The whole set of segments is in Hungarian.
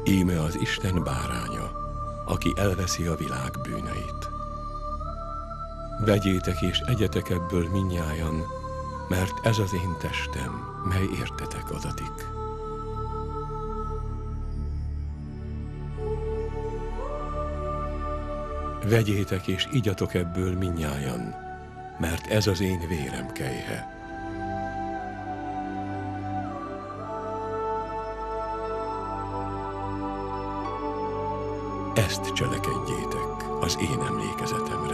Íme az Isten báránya, aki elveszi a világ bűneit. Vegyétek és egyetek ebből mindnyájan, mert ez az én testem, mely értetek adatik. Vegyétek és igyatok ebből mindnyájan, mert ez az én vérem kelyhe. Ezt cselekedjétek az én emlékezetemre.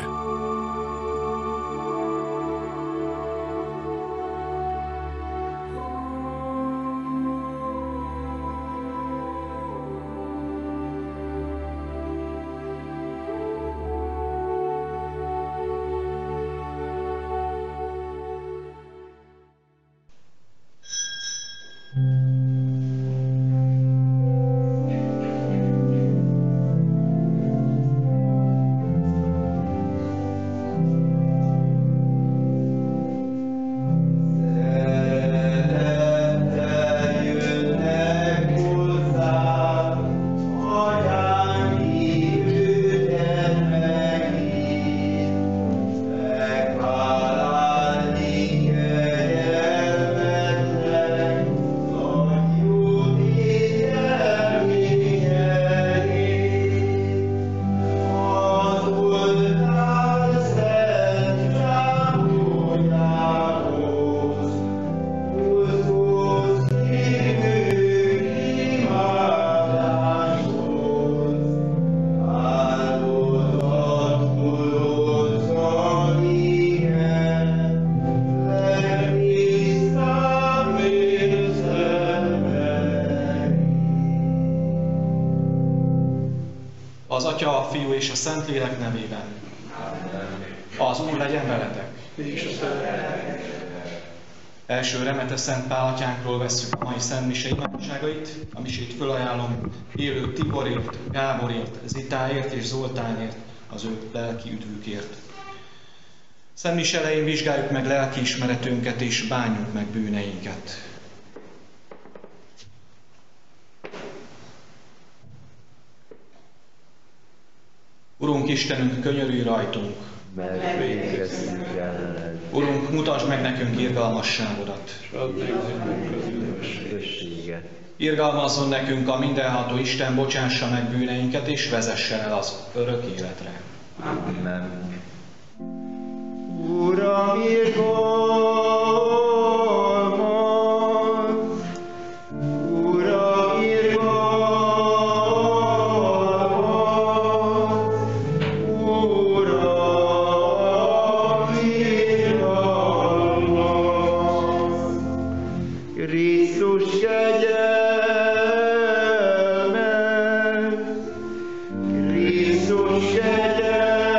Az Atya, a Fiú és a Szentlélek nevében. Az Úr legyen veletek. Első remete Szent Pál atyánkról vesszük a mai Szent Mise imádságait. A misét fölajánlom élő Tiborért, Gáborért, Zitáért és Zoltánért, az ő lelki üdvükért. Szent Mise elején vizsgáljuk meg lelki ismeretünket és bánjuk meg bűneinket. Urunk Istenünk, könyörülj rajtunk! Mert végezzünk ellened. Urunk, mutasd meg nekünk irgalmasságodat! És add nekünk az üdvösséget. Irgalmazzon nekünk a mindenható Isten, bocsássa meg bűneinket, és vezessen el az örök életre. Amen. Uram, irgalmaz! Uram, irgalmaz! Uram, irgalmaz! Krisztus kegyelme! Krisztus kegyelme!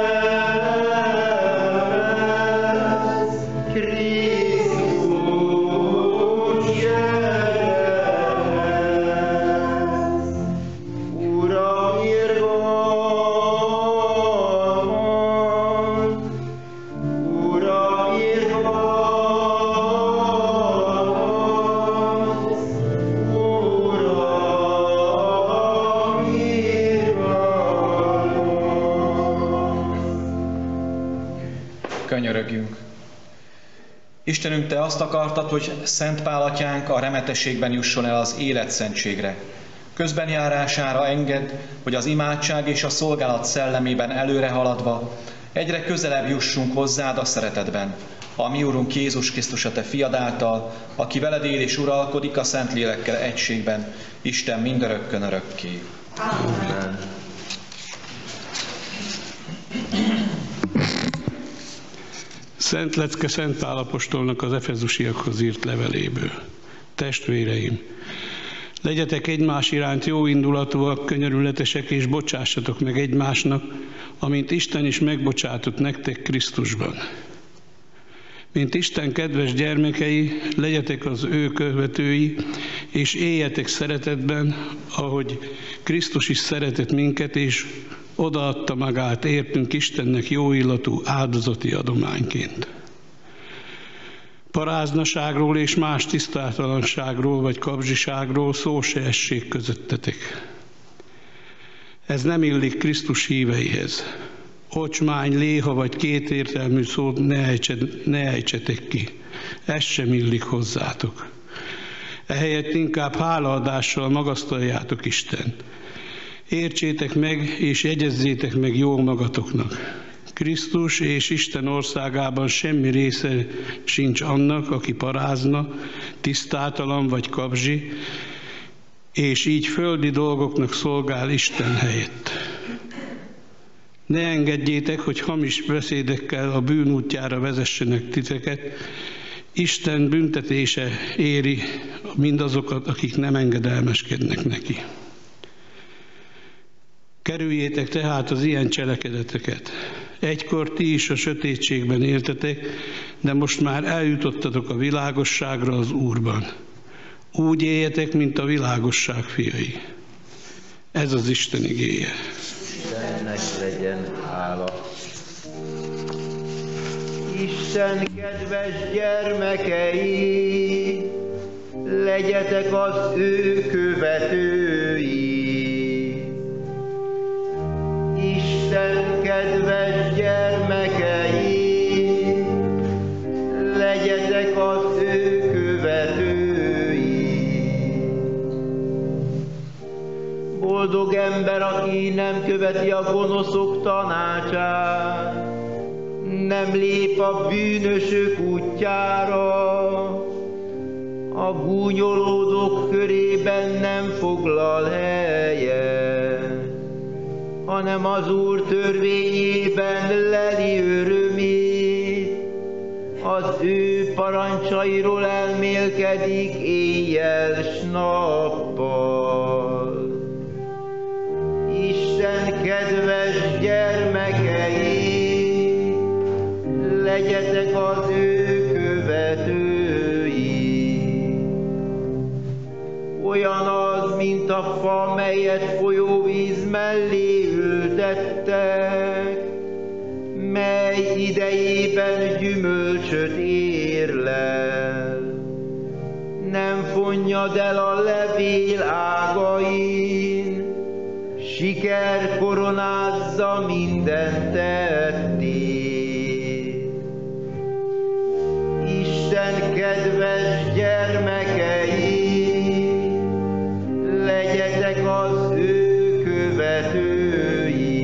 Könyörögjünk! Istenünk, Te azt akartad, hogy Szent Pál atyánk a remetességben jusson el az életszentségre. Közbenjárására engedd, hogy az imádság és a szolgálat szellemében előre haladva egyre közelebb jussunk hozzád a szeretetben. A mi Urunk Jézus Krisztus, a Te fiad által, aki veled él és uralkodik a Szentlélekkel egységben, Isten mindörökkön örökké. Amen. Szent lecke Szent Pál apostolnak az efezusiakhoz írt leveléből. Testvéreim, legyetek egymás iránt jóindulatúak, könyörületesek, és bocsássatok meg egymásnak, amint Isten is megbocsátott nektek Krisztusban. Mint Isten kedves gyermekei, legyetek az ő követői, és éljetek szeretetben, ahogy Krisztus is szeretett minket, és odaadta magát értünk Istennek jóillatú áldozati adományként. Paráznaságról és más tisztátalanságról vagy kapzsiságról szó se essék közöttetek. Ez nem illik Krisztus híveihez. Ocsmány, léha vagy kétértelmű szót ne ejtsetek ki. Ez sem illik hozzátok. Ehelyett inkább hálaadással magasztaljátok Istent. Értsétek meg és jegyezzétek meg jól magatoknak. Krisztus és Isten országában semmi része sincs annak, aki parázna, tisztátalan vagy kabzsi, és így földi dolgoknak szolgál Isten helyett. Ne engedjétek, hogy hamis beszédekkel a bűn útjára vezessenek titeket. Isten büntetése éri mindazokat, akik nem engedelmeskednek neki. Kerüljétek tehát az ilyen cselekedeteket. Egykor ti is a sötétségben éltetek, de most már eljutottatok a világosságra az Úrban. Úgy éljetek, mint a világosság fiai. Ez az Isten igéje. Istennek legyen hála. Isten kedves gyermekei, legyetek az ő követői. Isten kedves gyermekei, legyetek az ő követői. Boldog ember, aki nem követi a gonoszok tanácsát, nem lép a bűnösök útjára, a gúnyolódók körében nem foglal helyet, hanem az Úr törvényében leli örömét, az ő parancsairól elmélkedik éjjel s nappal. Isten kedves gyermekei, legyetek az ő követői. Olyan az, mint a fa, melyet folyóvíz mellé ültettek, mely idejében gyümölcsöt érlel. Nem fonnyad el a levél ágain, siker koronázza minden tettét. Isten kedves gyermekei, legyetek az ő követői.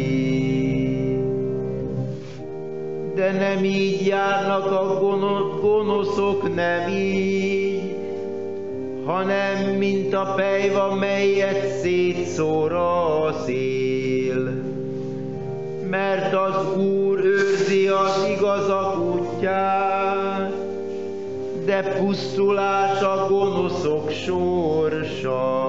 De nem így járnak a gonoszok, nem így, hanem mint a pelyva, melyet szétszór a szél. Mert az Úr őrzi az igazak útját, de pusztulás a gonoszok sorsa.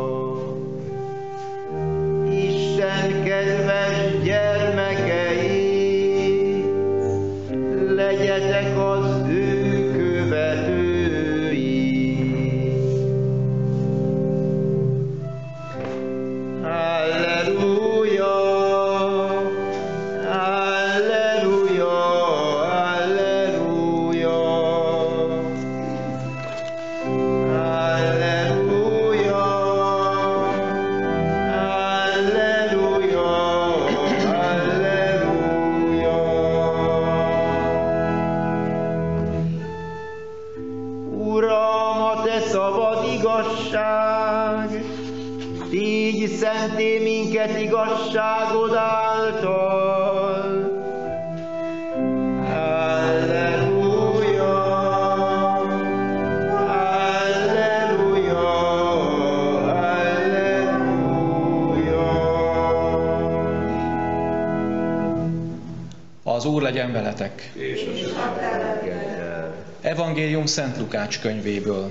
Isten kedves gyermekei, legyetek az ő követői. Halleluja, halleluja, halleluja. Halleluja, halleluja, halleluja. Uram, a te szabad igazság, tégy szenté minket igazságod által. Halleluja, halleluja, halleluja. Az Úr legyen veletek. Evangélium Szent Lukács könyvéből.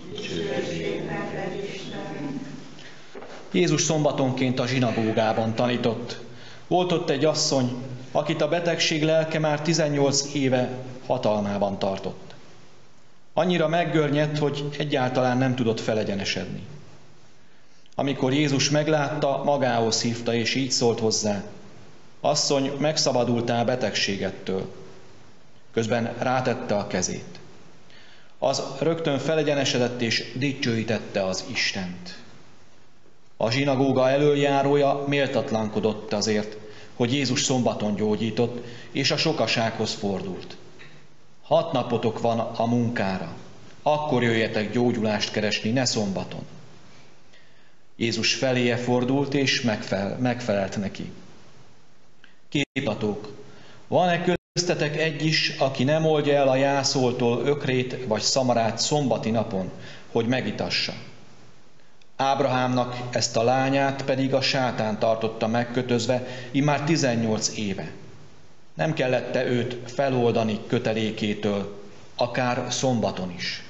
Jézus szombatonként a zsinagógában tanított. Volt ott egy asszony, akit a betegség lelke már 18 éve hatalmában tartott. Annyira meggörnyedt, hogy egyáltalán nem tudott felegyenesedni. Amikor Jézus meglátta, magához hívta, és így szólt hozzá: asszony, megszabadultál betegségettől. Közben rátette a kezét. Az rögtön felegyenesedett és dicsőítette az Istent. A zsinagóga elöljárója méltatlankodott azért, hogy Jézus szombaton gyógyított, és a sokasághoz fordult. 6 napotok van a munkára, akkor jöjjetek gyógyulást keresni, ne szombaton. Jézus feléje fordult, és megfelelt neki. Képzatók, van-e köztetek egy is, aki nem oldja el a jászoltól ökrét vagy szamarát szombati napon, hogy megitassa? Ábrahámnak ezt a lányát pedig a sátán tartotta megkötözve, immár 18 éve. Nem kellett-e őt feloldani kötelékétől, akár szombaton is?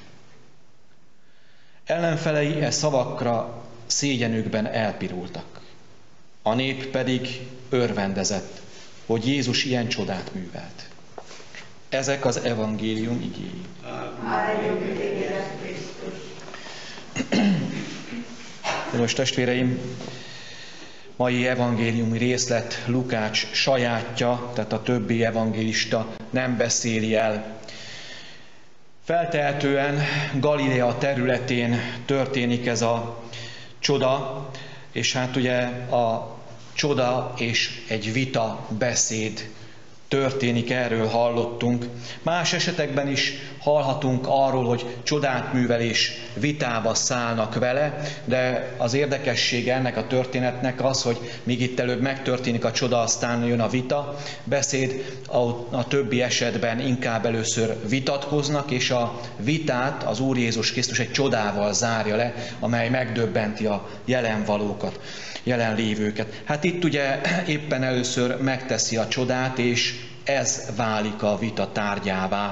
Ellenfelei e szavakra szégyenükben elpirultak. A nép pedig örvendezett, hogy Jézus ilyen csodát művelt. Ezek az evangélium igéi. Kedves testvéreim, mai evangéliumi részlet Lukács sajátja, tehát a többi evangélista nem beszéli el. Feltehetően Galilea területén történik ez a csoda, és hát ugye a csoda és egy vita beszéd történik, erről hallottunk. Más esetekben is hallhatunk arról, hogy csodát művel és vitába szállnak vele, de az érdekessége ennek a történetnek az, hogy míg itt előbb megtörténik a csoda, aztán jön a vita beszéd, a többi esetben inkább először vitatkoznak, és a vitát az Úr Jézus Krisztus egy csodával zárja le, amely megdöbbenti a jelenvalókat, jelenlévőket. Hát itt ugye éppen először megteszi a csodát, és ez válik a vita tárgyává.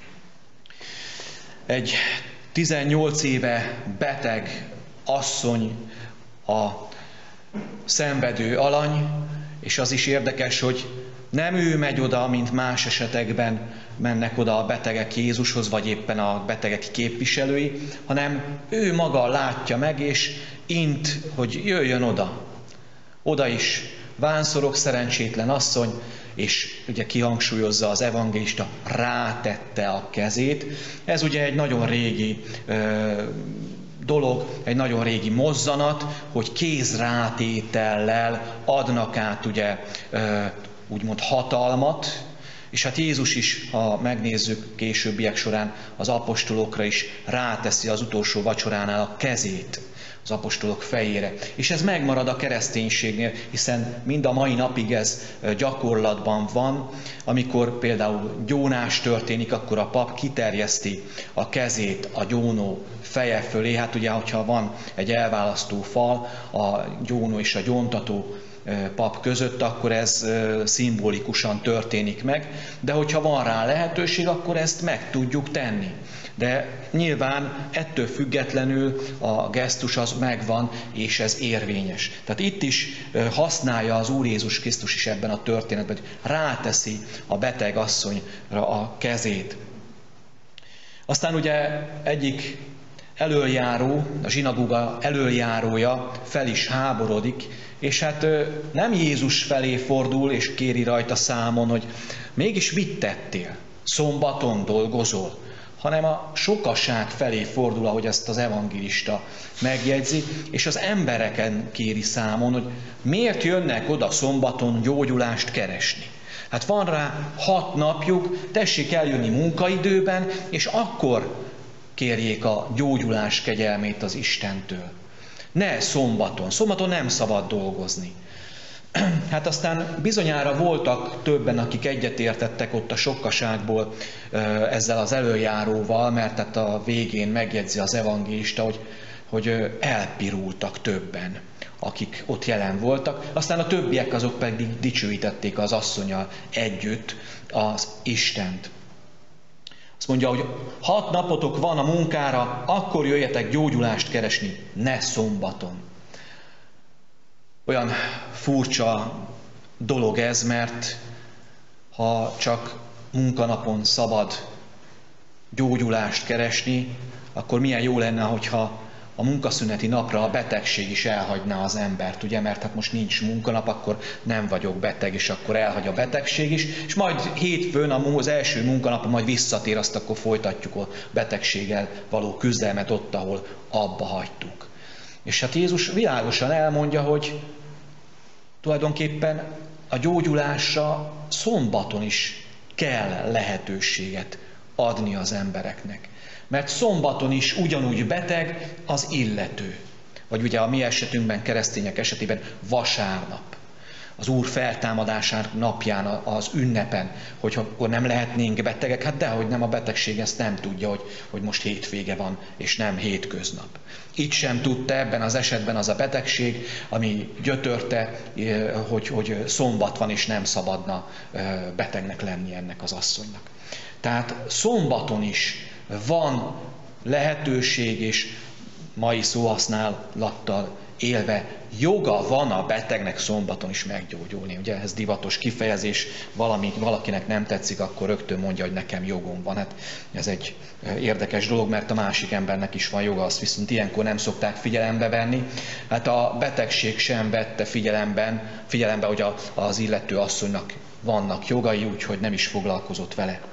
Egy 18 éve beteg asszony a szenvedő alany, és az is érdekes, hogy nem ő megy oda, mint más esetekben mennek oda a betegek Jézushoz, vagy éppen a betegek képviselői, hanem ő maga látja meg, és int, hogy jöjjön oda. Oda is vánszorog, szerencsétlen asszony, és ugye kihangsúlyozza az evangélista, rátette a kezét. Ez ugye egy nagyon régi dolog, egy nagyon régi mozzanat, hogy kézrátétellel adnak át ugye úgymond hatalmat, és hát Jézus is, ha megnézzük későbbiek során, az apostolokra is ráteszi az utolsó vacsoránál a kezét az apostolok fejére. És ez megmarad a kereszténységnél, hiszen mind a mai napig ez gyakorlatban van, amikor például gyónás történik, akkor a pap kiterjeszti a kezét a gyónó feje fölé. Hát ugye, hogyha van egy elválasztó fal a gyónó és a gyóntató pap között, akkor ez szimbolikusan történik meg, de hogyha van rá lehetőség, akkor ezt meg tudjuk tenni. De nyilván ettől függetlenül a gesztus az megvan, és ez érvényes. Tehát itt is használja az Úr Jézus Krisztus is ebben a történetben, hogy ráteszi a beteg asszonyra a kezét. Aztán ugye egyik elöljáró, a zsinagóga elöljárója fel is háborodik, és hát nem Jézus felé fordul és kéri rajta számon, hogy mégis mit tettél, szombaton dolgozol, hanem a sokaság felé fordul, ahogy ezt az evangélista megjegyzi, és az embereken kéri számon, hogy miért jönnek oda szombaton gyógyulást keresni. Hát van rá 6 napjuk, tessék eljönni munkaidőben, és akkor kérjék a gyógyulás kegyelmét az Istentől. Ne szombaton. Szombaton nem szabad dolgozni. Hát aztán bizonyára voltak többen, akik egyetértettek ott a sokkaságból ezzel az elöljáróval, mert hát a végén megjegyzi az evangélista, hogy elpirultak többen, akik ott jelen voltak. Aztán a többiek azok pedig dicsőítették az asszonnyal együtt az Istent. Azt mondja, hogy 6 napotok van a munkára, akkor jöjjetek gyógyulást keresni, ne szombaton. Olyan furcsa dolog ez, mert ha csak munkanapon szabad gyógyulást keresni, akkor milyen jó lenne, hogyha a munkaszüneti napra a betegség is elhagyná az embert, ugye? Mert hát most nincs munkanap, akkor nem vagyok beteg, és akkor elhagy a betegség is, és majd hétfőn az első munkanapon majd visszatér, azt akkor folytatjuk a betegséggel való küzdelmet ott, ahol abba hagytuk. És hát Jézus világosan elmondja, hogy tulajdonképpen a gyógyulásra szombaton is kell lehetőséget adni az embereknek. Mert szombaton is ugyanúgy beteg az illető. Vagy ugye a mi esetünkben, keresztények esetében vasárnap. Az Úr feltámadásának napján, az ünnepen, hogy akkor nem lehetnénk betegek, hát dehogy nem, a betegség ezt nem tudja, hogy most hétvége van, és nem hétköznap. Itt sem tudta ebben az esetben az a betegség, ami gyötörte, hogy szombat van, és nem szabadna betegnek lenni ennek az asszonynak. Tehát szombaton is van lehetőség, és mai szóhasználattal élve joga van a betegnek szombaton is meggyógyulni. Ugye ez divatos kifejezés, valakinek nem tetszik, akkor rögtön mondja, hogy nekem jogom van. Hát ez egy érdekes dolog, mert a másik embernek is van joga, azt viszont ilyenkor nem szokták figyelembe venni. Hát a betegség sem vette figyelembe, hogy az illető asszonynak vannak jogai, úgyhogy nem is foglalkozott vele.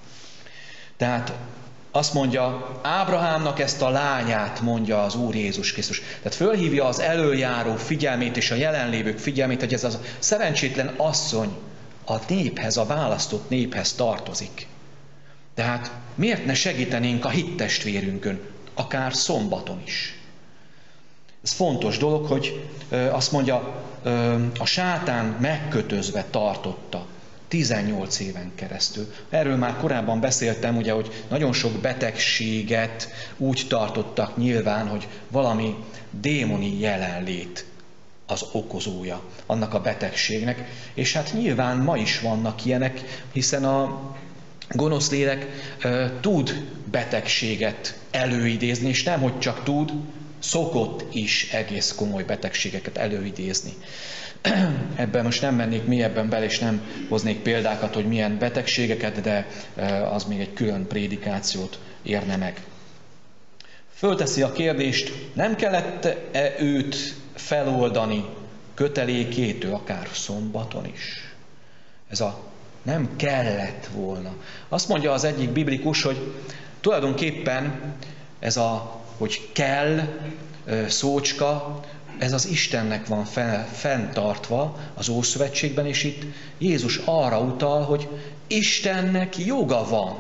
Tehát azt mondja, Ábrahámnak ezt a lányát, mondja az Úr Jézus Krisztus. Tehát fölhívja az elöljáró figyelmét és a jelenlévők figyelmét, hogy ez a szerencsétlen asszony a néphez, a választott néphez tartozik. Tehát miért ne segítenénk a hittestvérünkön, akár szombaton is? Ez fontos dolog, hogy azt mondja, a sátán megkötözve tartotta 18 éven keresztül. Erről már korábban beszéltem, ugye, hogy nagyon sok betegséget úgy tartottak nyilván, hogy valami démoni jelenlét az okozója annak a betegségnek. És hát nyilván ma is vannak ilyenek, hiszen a gonosz lélek tud betegséget előidézni, és nem, hogy csak tud, szokott is egész komoly betegségeket előidézni. Ebben most nem mennék mélyebben bele, és nem hoznék példákat, hogy milyen betegségeket, de az még egy külön prédikációt érne meg. Fölteszi a kérdést, nem kellett-e őt feloldani kötelékétől, akár szombaton is? Ez a nem kellett volna. Azt mondja az egyik biblikus, hogy tulajdonképpen ez a, hogy kell szócska, ez az Istennek van fenntartva az Ószövetségben, és itt Jézus arra utal, hogy Istennek joga van,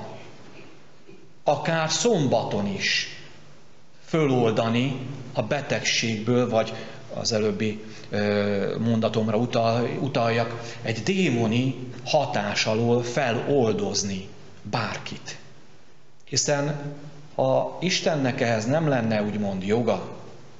akár szombaton is föloldani a betegségből, vagy az előbbi mondatomra utaljak, egy démoni hatás alól feloldozni bárkit. Hiszen ha Istennek ehhez nem lenne úgymond joga,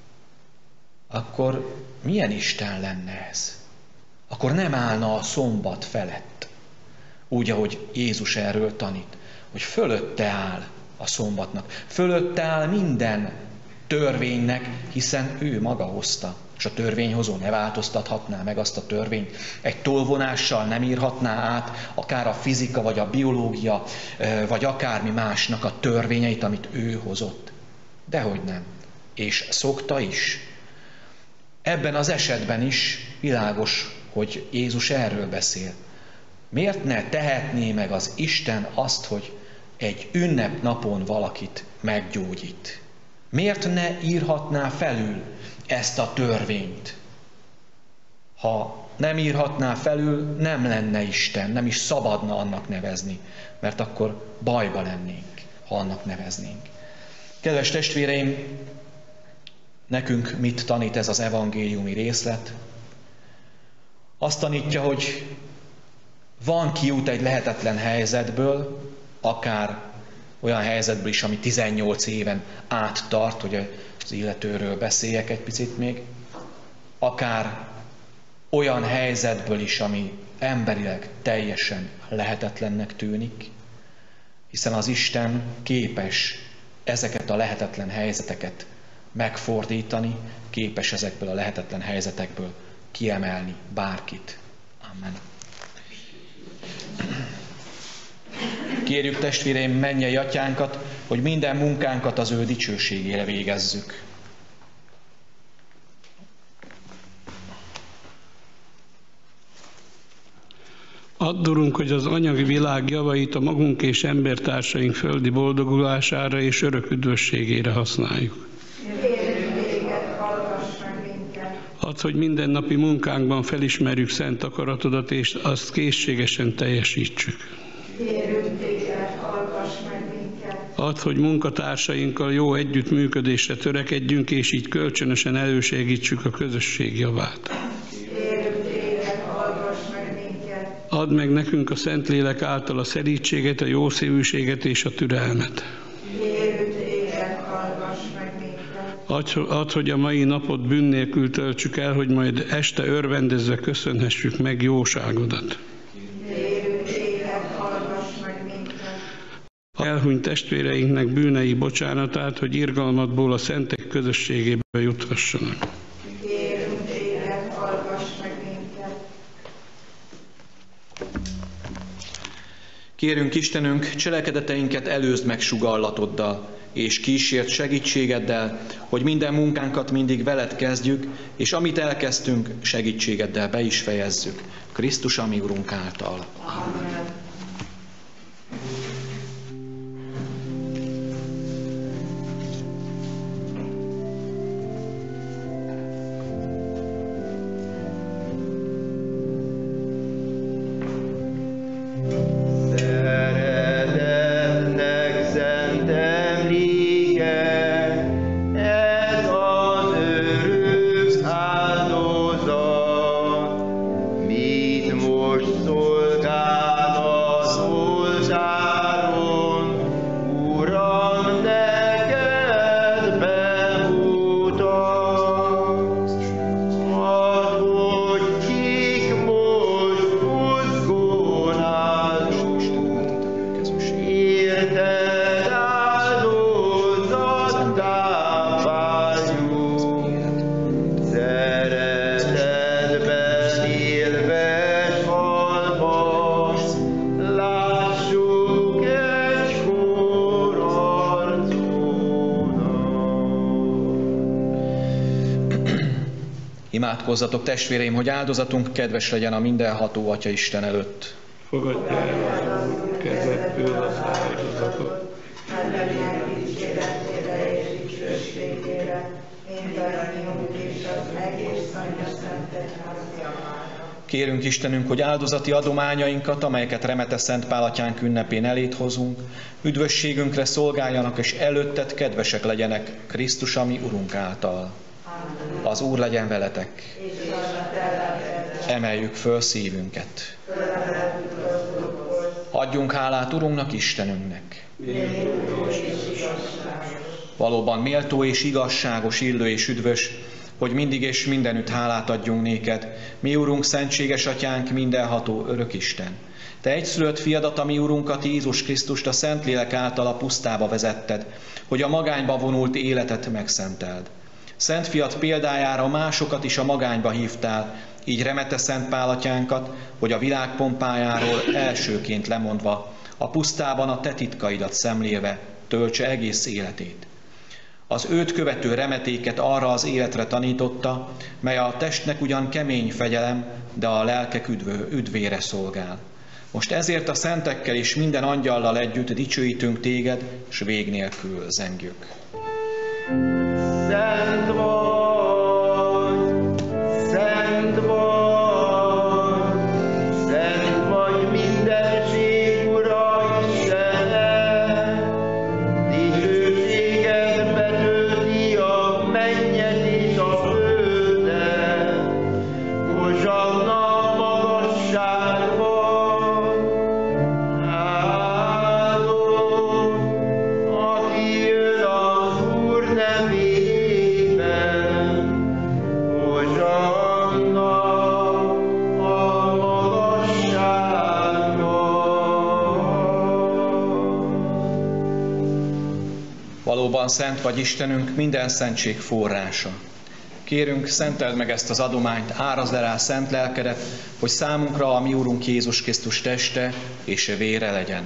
akkor milyen Isten lenne ez? Akkor nem állna a szombat felett. Úgy, ahogy Jézus erről tanít, hogy fölötte áll a szombatnak, fölötte áll minden törvénynek, hiszen ő maga hozta. És a törvényhozó ne változtathatná meg azt a törvényt. Egy tolvonással nem írhatná át akár a fizika, vagy a biológia, vagy akármi másnak a törvényeit, amit ő hozott. Dehogy nem. És szokta is. Ebben az esetben is világos, hogy Jézus erről beszél. Miért ne tehetné meg az Isten azt, hogy egy ünnepnapon valakit meggyógyít? Miért ne írhatná felül ezt a törvényt? Ha nem írhatná felül, nem lenne Isten, nem is szabadna annak nevezni, mert akkor bajba lennénk, ha annak neveznénk. Kedves testvéreim, nekünk mit tanít ez az evangéliumi részlet? Azt tanítja, hogy van kiút egy lehetetlen helyzetből, akár olyan helyzetből is, ami 18 éven át tart, hogy az illetőről beszéljek egy picit még, akár olyan helyzetből is, ami emberileg teljesen lehetetlennek tűnik, hiszen az Isten képes ezeket a lehetetlen helyzeteket megfordítani, képes ezekből a lehetetlen helyzetekből kiemelni bárkit. Amen. Kérjük testvéreim mennyei atyánkat, hogy minden munkánkat az ő dicsőségére végezzük. Add, Urunk, hogy az anyagi világ javait a magunk és embertársaink földi boldogulására és örök üdvösségére használjuk. Kérünk téged, hallgass Add, hogy mindennapi munkánkban felismerjük szent akaratodat, és azt készségesen teljesítsük. Kérünk téged, hallgass meg minket. Add, hogy munkatársainkkal jó együttműködésre törekedjünk, és így kölcsönösen elősegítsük a közösség javát. Kérünk téged, hallgass meg minket. Add meg nekünk a Szentlélek által a szelídséget, a jószívűséget és a türelmet. Kérünk téged, hallgass meg minket. Add, hogy a mai napot bűn nélkül töltsük el, hogy majd este örvendezve köszönhessük meg jóságodat. Kérünk téged, hallgass meg minket. Elhunyt testvéreinknek bűnei bocsánatát, hogy irgalmadból a szentek közösségébe juthassanak. Kérünk téged, hallgass meg minket. Kérünk Istenünk, cselekedeteinket előzd meg sugallatoddal, és kísért segítségeddel, hogy minden munkánkat mindig veled kezdjük, és amit elkezdtünk, segítségeddel be is fejezzük. Krisztus, a mi Urunk által. Amen. Szeretetnek szent emléke, ez az örök áldozat, mit most szolgál az oltáron, Uram, neked bemutat. Add, hogy kik most buzgón állunk, érted áldozattá váljunk. Szeretetben élve halva, lássuk egykor arcodat. Imádkozzatok, testvéreim, hogy áldozatunk kedves legyen a mindenható Atya Isten előtt. Fogadj el az Úr kezedből az áldozatot, Legyen dicséretére és dicsőségére, mindannyiunk és az egész Anya Szent Egyházjára. Kérünk Istenünk, hogy áldozati adományainkat, amelyeket Remete Szent Pál Atyánk ünnepén elét hozunk, üdvösségünkre szolgáljanak, és előtted kedvesek legyenek Krisztus, a mi Urunk által. Az Úr legyen veletek. Emeljük föl szívünket. Adjunk hálát Urunknak, Istenünknek. Valóban méltó és igazságos, illő és üdvös, hogy mindig és mindenütt hálát adjunk néked, mi Urunk, szentséges Atyánk, mindenható örök Isten. Te egyszülött fiadat, a mi Urunkat, Jézus Krisztust a Szentlélek által a pusztába vezetted, hogy a magányba vonult életet megszenteld. Szent fiat példájára másokat is a magányba hívtál, így Remete Szent Pál Atyánkat, hogy a világ pompájáról elsőként lemondva, a pusztában a te titkaidat szemlélve töltse egész életét. Az őt követő remetéket arra az életre tanította, mely a testnek ugyan kemény fegyelem, de a lelkek üdvére szolgál. Most ezért a szentekkel és minden angyallal együtt dicsőítünk téged, s vég nélkül zengjük. Szent vagy, szent vagy, szent vagy mindenség Ura Istene, dicsőséged betölti a mennyet és a földet, Hozsanna magasságban, áldott, aki jön az Úr nevében, Hozsanna a magasságban. Valóban szent vagy Istenünk, minden szentség forrása. Kérünk, szenteld meg ezt az adományt, árazd el rá szent lelkedet, hogy számunkra a mi Urunk Jézus Krisztus teste és vére legyen.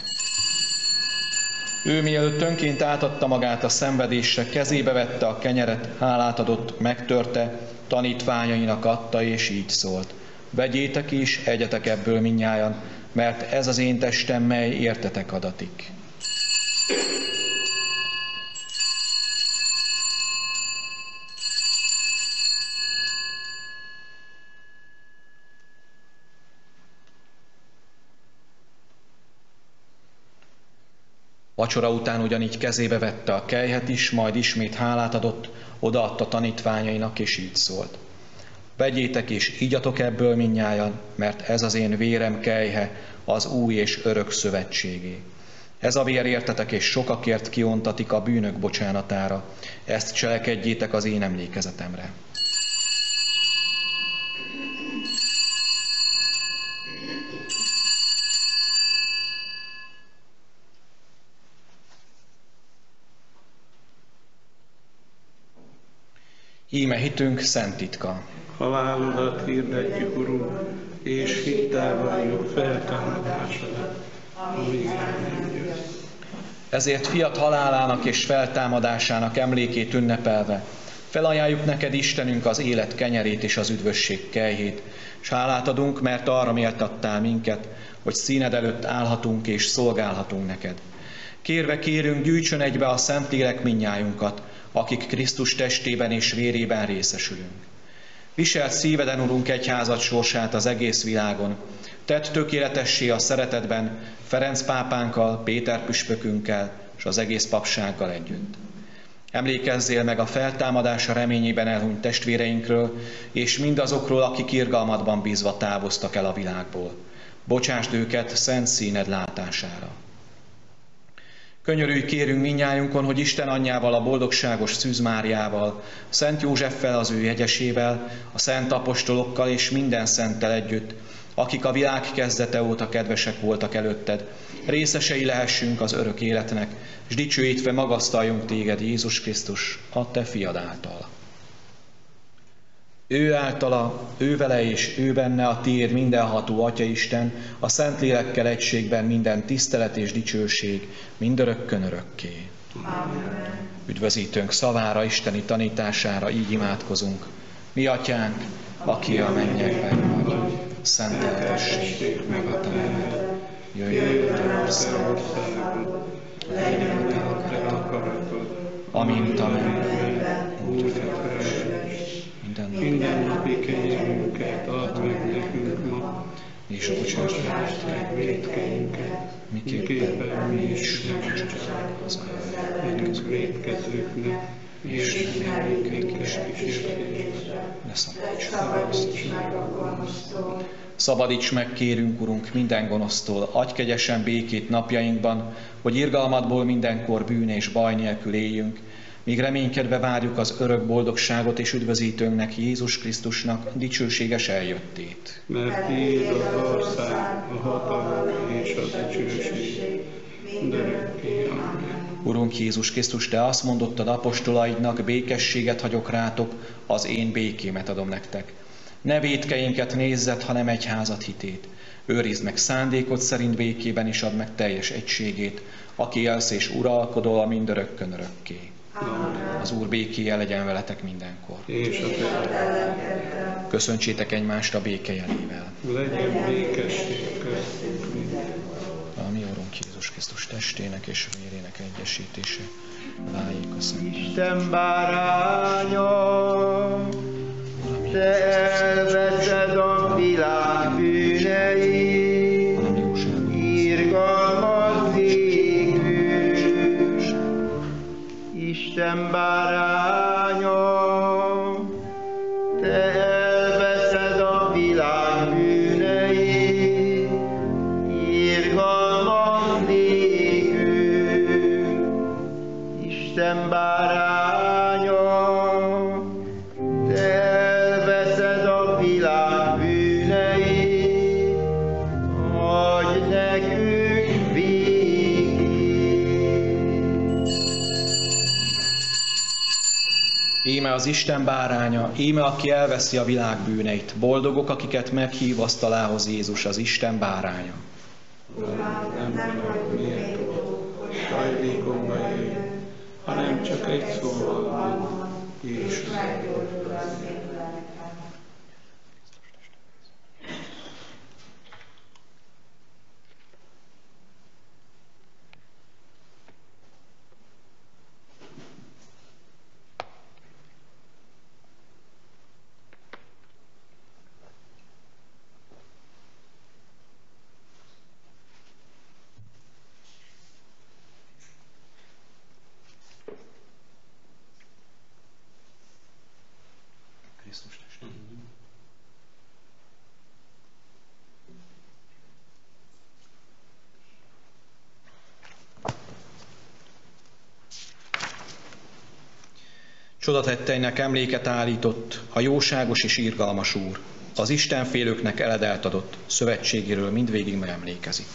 Ő mielőtt önként átadta magát a szenvedésre, kezébe vette a kenyeret, hálát adott, megtörte, tanítványainak adta, és így szólt. Vegyétek és egyetek ebből mindnyájan, mert ez az én testem, mely értetek adatik. Vacsora után ugyanígy kezébe vette a kelyhet is, majd ismét hálát adott, odaadta tanítványainak, és így szólt. Vegyétek és igyatok ebből mindnyájan, mert ez az én vérem kelyhe, az új és örök szövetségé. Ez a vér értetek és sokakért kiontatik a bűnök bocsánatára. Ezt cselekedjétek az én emlékezetemre. Íme hitünk szent titka. Halálodat hirdetjük, Urunk, és hittel valljuk feltámadásodat, amíg nem jössz. Ezért fiat halálának és feltámadásának emlékét ünnepelve, felajánljuk neked, Istenünk, az élet kenyerét és az üdvösség kelyhét, s hálát adunk, mert arra méltattál minket, hogy színed előtt állhatunk és szolgálhatunk neked. Kérve kérünk, gyűjtsön egybe a Szentlélek mindnyájunkat, akik Krisztus testében és vérében részesülünk. Viselt szíveden, Urunk, egyházad sorsát az egész világon. Tedd tökéletessé a szeretetben Ferenc pápánkkal, Péter püspökünkkel és az egész papsággal együtt. Emlékezzél meg a feltámadása reményében elhunyt testvéreinkről, és mindazokról, akik irgalmadban bízva távoztak el a világból. Bocsásd őket szent színed látására. Könyörülj kérünk mindnyájunkon, hogy Isten anyjával, a boldogságos Szűz Máriával, Szent Józseffel, az ő jegyesével, a szent apostolokkal és minden szenttel együtt, akik a világ kezdete óta kedvesek voltak előtted, részesei lehessünk az örök életnek, és dicsőítve magasztaljunk téged, Jézus Krisztus, a te fiad által. Ő általa, ő vele és ő benne a tiéd mindenható Atya Isten, a Szentlélekkel egységben minden tisztelet és dicsőség, mindörökkön örökké. Amen. Üdvözítőnk szavára, isteni tanítására így imádkozunk. Mi Atyánk, aki a mennyekben vagy, szenteltessék meg a te neved. Jöjjön el országod, legyen meg a te akaratod, amint a mennyben, úgy a földön is. Minden napi kenyerünket add meg nekünk ma, És bocsáss meg vétkeinket, miképpen mi is megbocsátjuk vétkezőknek, és ne vigy minket kísértésbe, ne Szabadíts meg a gonosztól. Szabadíts meg, kérünk, Urunk, minden gonosztól, adj kegyesen békét napjainkban, hogy irgalmadból mindenkor bűn és baj nélkül éljünk, míg reménykedve várjuk az örök boldogságot és üdvözítőnknek, Jézus Krisztusnak dicsőséges eljöttét. mert tiéd az ország, a hatalom és a dicsőség, mindörökké. Amen. Urunk Jézus Krisztus, te azt mondottad apostolaidnak, békességet hagyok rátok, az én békémet adom nektek. Ne vétkeinket nézzed, hanem egyházat hitét. Őrizd meg szándékod szerint békében, és add meg teljes egységét, aki élsz és uralkodol a mindörökkön örökké. Az Úr békéje legyen veletek mindenkor. És a te Köszöntsétek egymást a béke jelével. legyen békesség köztünk minden. A mi Urunk Jézus Krisztus testének és vérének egyesítése váljék a szent. Isten báránya, te elveszed a világ bűneit, irgalmaz végül. Isten báránya, te elveszed a világ bűneit, irgalmaz végül. Isten báránya, te elveszed a világ bűneit, adj nekünk békét. Íme az Isten báránya, íme aki elveszi a világ bűneit. Boldogok, akiket meghív asztalához Jézus, az Isten báránya. Nem vagyok méltó, hogy sajnékomba jöjj, hanem csak egy szóval mond, és Meggyógyul az én lelkem. Csodatetteinek emléket állított a jóságos és irgalmas Úr, az istenfélőknek eledelt adott szövetségéről mindvégig megemlékezik.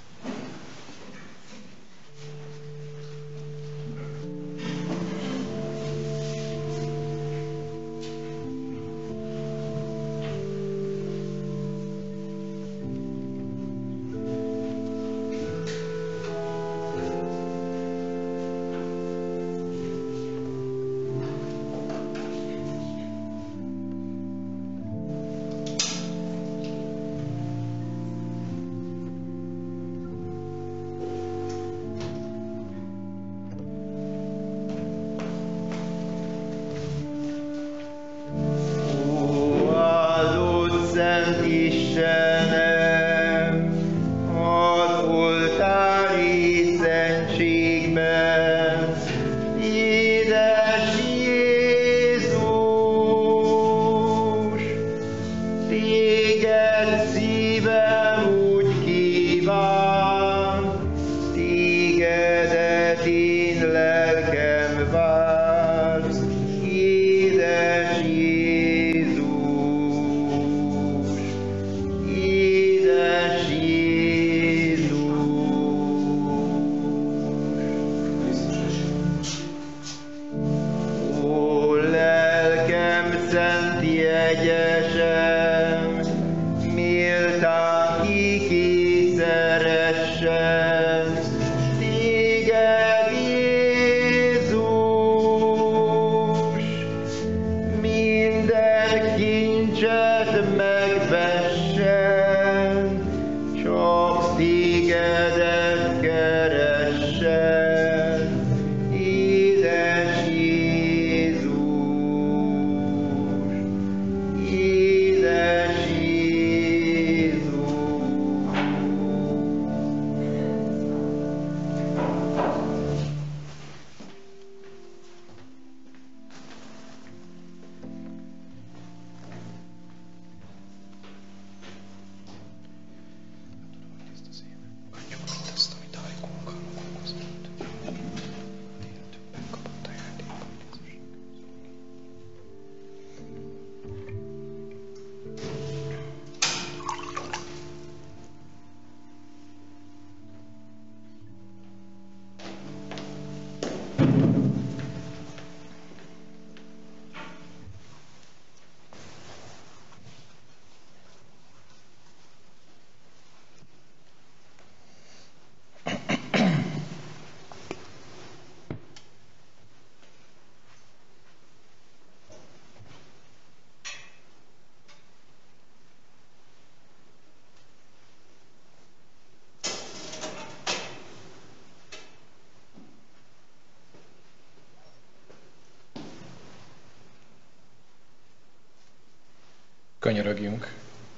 Könyörögjünk.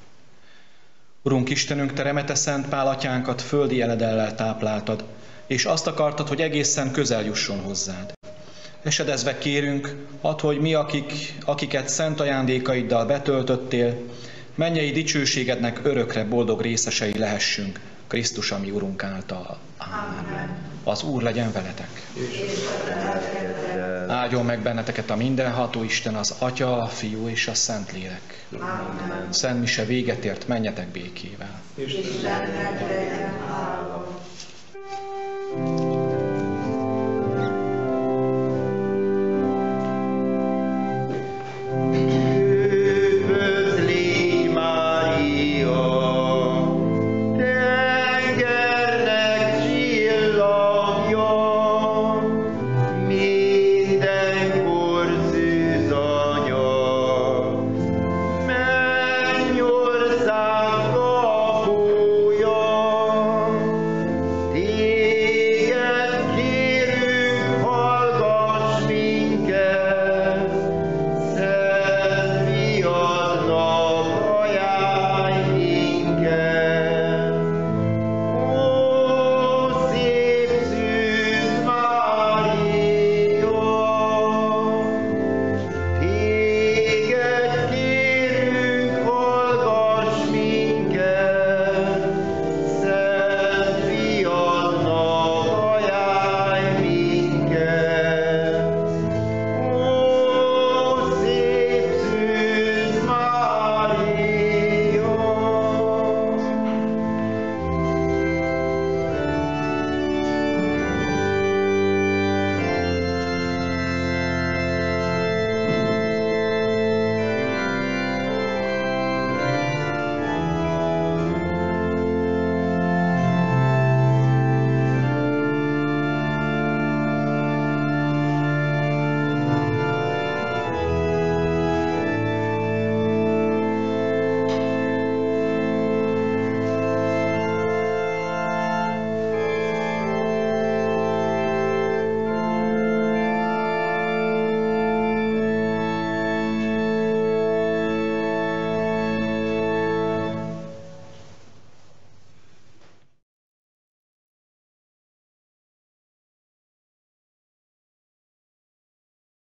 Urunk Istenünk, Te remete Szent Pál atyánkat földi eledellel tápláltad, és azt akartad, hogy egészen közel jusson hozzád. Esedezve kérünk, add, hogy mi, akiket szent ajándékaiddal betöltöttél, mennyei dicsőségednek örökre boldog részesei lehessünk, Krisztus, ami Urunk által. Amen. Az Úr legyen veletek. Áldjon meg benneteket a mindenható Isten, az Atya, a Fiú és a Szentlélek. Szent mise véget ért, menjetek békével. Istennek legyen hála.